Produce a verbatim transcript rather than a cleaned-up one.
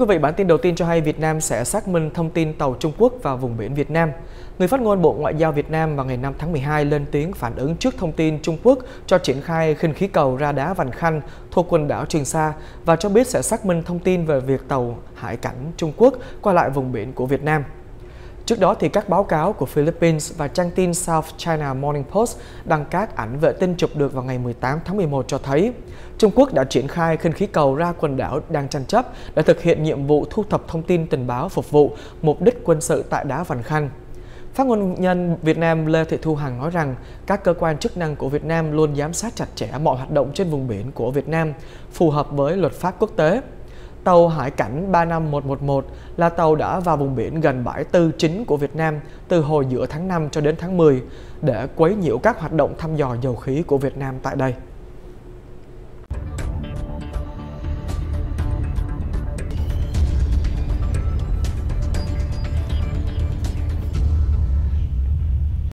Thưa quý vị, bản tin đầu tiên cho hay Việt Nam sẽ xác minh thông tin tàu Trung Quốc vào vùng biển Việt Nam. Người phát ngôn Bộ Ngoại giao Việt Nam vào ngày năm tháng mười hai lên tiếng phản ứng trước thông tin Trung Quốc cho triển khai khinh khí cầu ra đá Vành Khăn thuộc quần đảo Trường Sa và cho biết sẽ xác minh thông tin về việc tàu hải cảnh Trung Quốc qua lại vùng biển của Việt Nam. Trước đó, thì các báo cáo của Philippines và trang tin South China Morning Post đăng các ảnh vệ tinh chụp được vào ngày mười tám tháng mười một cho thấy Trung Quốc đã triển khai khinh khí cầu ra quần đảo đang tranh chấp để thực hiện nhiệm vụ thu thập thông tin tình báo phục vụ mục đích quân sự tại đá Vành Khăn. Phát ngôn nhân Việt Nam Lê Thị Thu Hằng nói rằng các cơ quan chức năng của Việt Nam luôn giám sát chặt chẽ mọi hoạt động trên vùng biển của Việt Nam, phù hợp với luật pháp quốc tế. Tàu Hải cảnh ba năm một một một là tàu đã vào vùng biển gần bãi tư chính của Việt Nam từ hồi giữa tháng năm cho đến tháng mười để quấy nhiễu các hoạt động thăm dò dầu khí của Việt Nam tại đây.